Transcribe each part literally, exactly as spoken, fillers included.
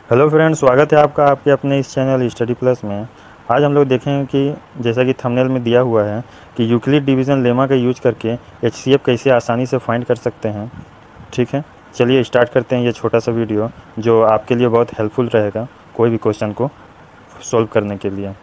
Hello friends, स्वागत है आपका आपके अपने इस चैनल स्टडी प्लस में। आज हम लोग देखेंगे कि जैसा कि थंबनेल में दिया हुआ है कि यूक्लिड डिवीज़न लेमा का यूज करके एचसीएफ कैसे आसानी से फाइंड कर सकते हैं। ठीक है, चलिए स्टार्ट करते हैं ये छोटा सा वीडियो जो आपके लिए बहुत हेल्पफुल रहेगा कोई भी क्वेश्चन को सॉल्व करने के लिए।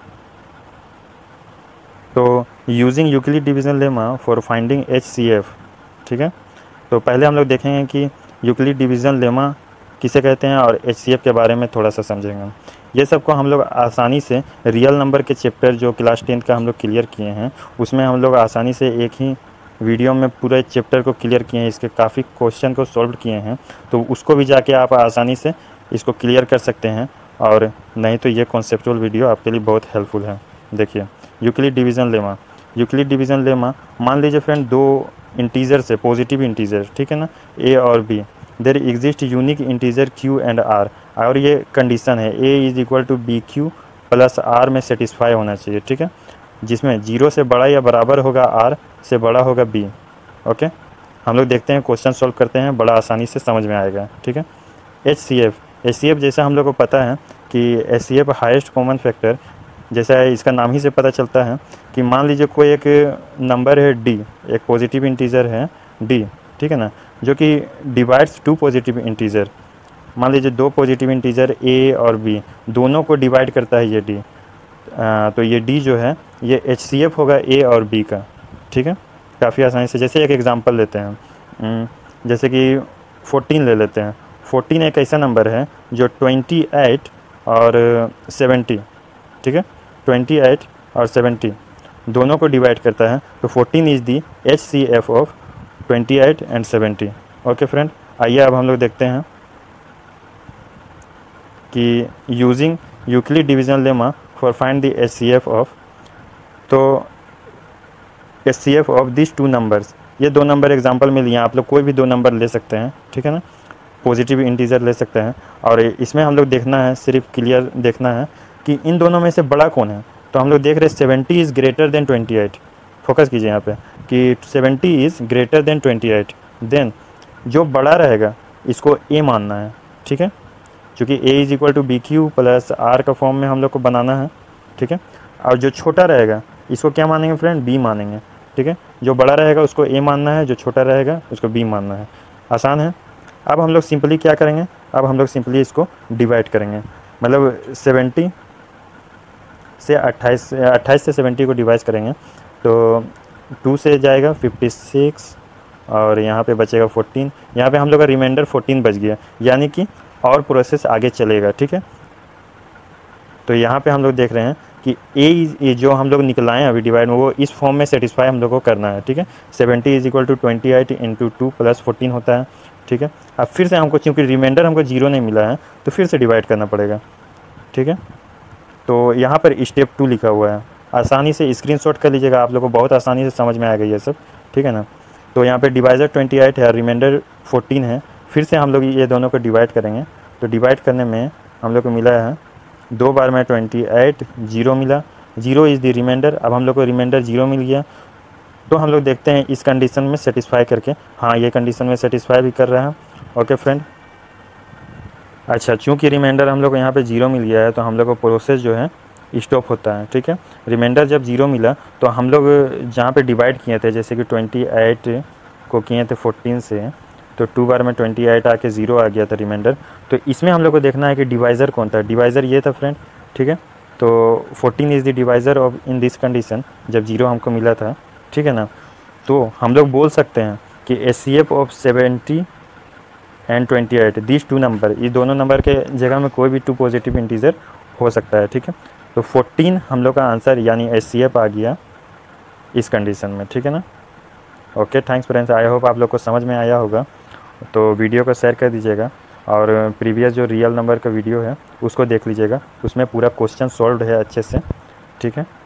तो using Euclid division lemma for finding HCF. ठीक है, तो पहले हम लोग देखेंगे कि यूक्लिड डिवीज़न लेमा किसे कहते हैं और एचसीएफ के बारे में थोड़ा सा समझेंगे। ये सब को हम लोग आसानी से रियल नंबर के चैप्टर जो क्लास टेंथ का हम लोग क्लियर किए हैं उसमें हम लोग आसानी से एक ही वीडियो में पूरे चैप्टर को क्लियर किए हैं, इसके काफ़ी क्वेश्चन को सॉल्व किए हैं। तो उसको भी जाके आप आसानी से इसको क्लियर कर सकते हैं, और नहीं तो ये कॉन्सेप्चुअल वीडियो आपके लिए बहुत हेल्पफुल है। देखिए, Euclid division lemma Euclid division lemma मान लीजिए फ्रेंड, दो इंटीजर से पॉजिटिव इंटीजर, ठीक है ना, ए और b, there exist unique integer q and r, और ये कंडीशन है a is equal to b q plus r में सेटिस्फाई होना चाहिए। ठीक है, जिसमें जीरो से बड़ा या बराबर होगा आर से बड़ा होगा बी। ओके, हम लोग देखते हैं, क्वेश्चन सॉल्व करते हैं, बड़ा आसानी से समझ में आएगा। ठीक है, H C F H C F जैसा हम लोग को पता है कि H C F highest common factor, जैसा इसका नाम ही से पता चलता है कि मान लीजिए कोई एक नंबर है डी, एक पॉजिटिव इंटीजर है डी, ठीक है ना, जो कि डिवाइड्स टू पॉजिटिव इंटीजर। मान लीजिए दो पॉजिटिव इंटीजर ए और बी दोनों को डिवाइड करता है ये डी, तो ये डी जो है ये एच सी एफ होगा ए और बी का। ठीक है, काफ़ी आसानी से, जैसे एक एग्जांपल लेते हैं, जैसे कि फोर्टीन ले लेते हैं। फोर्टीन एक ऐसा नंबर है जो ट्वेंटी एट और सेवेंटी, ठीक है, ट्वेंटी एट और सेवेंटी दोनों को डिवाइड करता है। तो fourteen is the H C F of twenty eight and seventy. Okay friend, आइए अब हम लोग देखते हैं कि using Euclid division lemma for find the H C F of, तो H C F of this two numbers, ये दो नंबर एग्जांपल में लिए, आप लोग कोई भी दो नंबर ले सकते हैं, ठीक है ना, पॉजिटिव इंटीजर ले सकते हैं। और इसमें हम लोग देखना है, सिर्फ क्लियर देखना है कि इन दोनों में से बड़ा कौन है। तो हम लोग देख रहे हैं seventy is greater than twenty eight. Focus कीजिए यहाँ पे कि seventy is greater than twenty eight, then जो बड़ा रहेगा इसको ए मानना है। ठीक है, क्योंकि a is equal to b q plus r का फॉर्म में हम लोग को बनाना है। ठीक है, और जो छोटा रहेगा इसको क्या मानेंगे फ्रेंड, बी मानेंगे। ठीक है, जो बड़ा रहेगा उसको ए मानना है, जो छोटा रहेगा उसको बी मानना है। आसान है। अब हम लोग सिंपली क्या करेंगे, अब हम लोग सिंपली इसको डिवाइड करेंगे, मतलब सेवेंटी से अट्ठाईस अट्ठाईस से सेवेंटी को डिवाइड करेंगे तो टू से जाएगा फिफ्टी सिक्स और यहाँ पे बचेगा फोर्टीन। यहाँ पे हम लोग का रिमाइंडर फोर्टीन बच गया, यानी कि और प्रोसेस आगे चलेगा। ठीक है, तो यहाँ पे हम लोग देख रहे हैं कि ए जो हम लोग निकलाएं अभी डिवाइड में, वो इस फॉर्म में सेटिस्फाई हम लोग को करना है। ठीक है, seventy is equal to twenty eight into two plus fourteen होता है। ठीक है, अब फिर से हमको, क्योंकि रिमाइंडर हमको जीरो नहीं मिला है तो फिर से डिवाइड करना पड़ेगा। ठीक है, तो यहाँ पर स्टेप टू लिखा हुआ है, आसानी से स्क्रीनशॉट कर लीजिएगा, आप लोगों को बहुत आसानी से समझ में आएगा ये सब। ठीक है ना, तो यहाँ पे डिवाइजर ट्वेंटी एट है, रिमाइंडर फोर्टीन है, फिर से हम लोग ये दोनों को डिवाइड करेंगे। तो डिवाइड करने में हम लोग को मिला है दो बार में ट्वेंटी एट, जीरो मिला, जीरो इज़ द रिमाइंडर। अब हम लोग को रिमाइंडर जीरो मिल गया, तो हम लोग देखते हैं इस कंडीशन में सेटिस्फाई करके, हाँ ये कंडीशन में सेटिस्फाई भी कर रहा है। ओके फ्रेंड, अच्छा, चूँकि रिमाइंडर हम लोग को यहाँ पे जीरो मिल गया है तो हम लोग को प्रोसेस जो है स्टॉप होता है। ठीक है, रिमाइंडर जब जीरो मिला तो हम लोग जहाँ पे डिवाइड किए थे, जैसे कि ट्वेंटी एट को किए थे फोर्टीन से, तो टू बार में ट्वेंटी एट आके ज़ीरो आ गया था रिमाइंडर। तो इसमें हम लोग को देखना है कि डिवाइज़र कौन था। डिवाइज़र ये था फ्रेंड। ठीक है, तो fourteen is the divisor of in this condition, जब जीरो हमको मिला था। ठीक है ना, तो हम लोग बोल सकते हैं कि H C F of seventy and twenty eight, this two number, ये दोनों नंबर के जगह में कोई भी टू पॉजिटिव इंटीजर हो सकता है। ठीक है, तो फोर्टीन हम लोग का आंसर यानी एच सी एफ आ गया इस कंडीशन में। ठीक है ना, okay, thanks friends, I hope आप लोग को समझ में आया होगा। तो वीडियो को शेयर कर दीजिएगा, और प्रीवियस जो रियल नंबर का वीडियो है उसको देख लीजिएगा, उसमें पूरा क्वेश्चन सॉल्व है अच्छे से। ठीक है।